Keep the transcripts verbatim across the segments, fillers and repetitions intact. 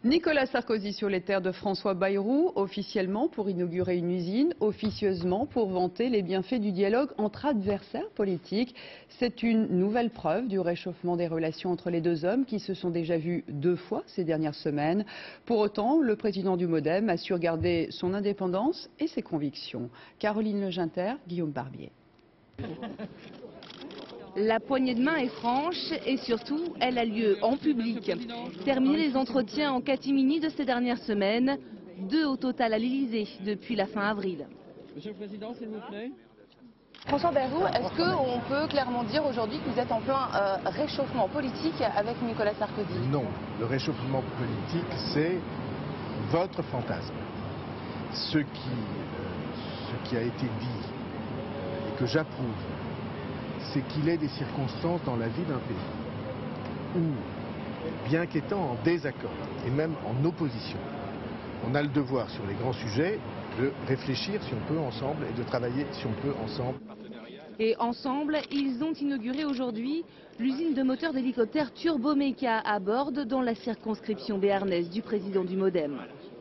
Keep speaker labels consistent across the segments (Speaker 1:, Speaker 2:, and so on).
Speaker 1: Nicolas Sarkozy sur les terres de François Bayrou, officiellement pour inaugurer une usine, officieusement pour vanter les bienfaits du dialogue entre adversaires politiques. C'est une nouvelle preuve du réchauffement des relations entre les deux hommes qui se sont déjà vus deux fois ces dernières semaines. Pour autant, le président du MoDem a su garder son indépendance et ses convictions. Caroline Leginter, Guillaume Barbier.
Speaker 2: La poignée de main est franche et surtout, elle a lieu en public. Terminés les entretiens en catimini de ces dernières semaines, deux au total à l'Élysée depuis la fin avril.
Speaker 3: Monsieur le Président, s'il vous plaît.
Speaker 4: François Bayrou, est-ce qu'on peut clairement dire aujourd'hui que vous êtes en plein euh, réchauffement politique avec Nicolas Sarkozy?
Speaker 5: Non, le réchauffement politique, c'est votre fantasme. Ce qui, euh, ce qui a été dit et que j'approuve, c'est qu'il est des circonstances dans la vie d'un pays où, bien qu'étant en désaccord et même en opposition, on a le devoir sur les grands sujets de réfléchir si on peut ensemble et de travailler si on peut ensemble.
Speaker 2: Et ensemble, ils ont inauguré aujourd'hui l'usine de moteurs d'hélicoptères Turboméca à Bordes dans la circonscription béarnaise du président du MoDem.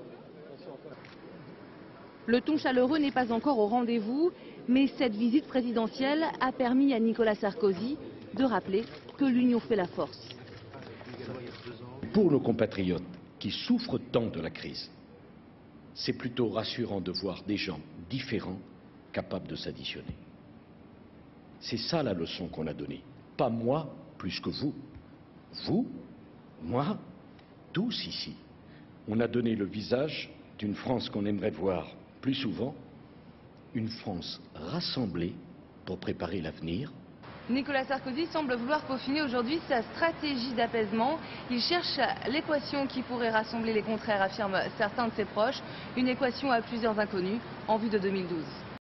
Speaker 2: Le ton chaleureux n'est pas encore au rendez-vous, mais cette visite présidentielle a permis à Nicolas Sarkozy de rappeler que l'union fait la force.
Speaker 6: Pour nos compatriotes qui souffrent tant de la crise, c'est plutôt rassurant de voir des gens différents capables de s'additionner. C'est ça la leçon qu'on a donnée. Pas moi plus que vous. Vous, moi, tous ici. On a donné le visage d'une France qu'on aimerait voir plus souvent, une France rassemblée pour préparer l'avenir.
Speaker 2: Nicolas Sarkozy semble vouloir peaufiner aujourd'hui sa stratégie d'apaisement. Il cherche l'équation qui pourrait rassembler les contraires, affirment certains de ses proches. Une équation à plusieurs inconnus en vue de deux mille douze.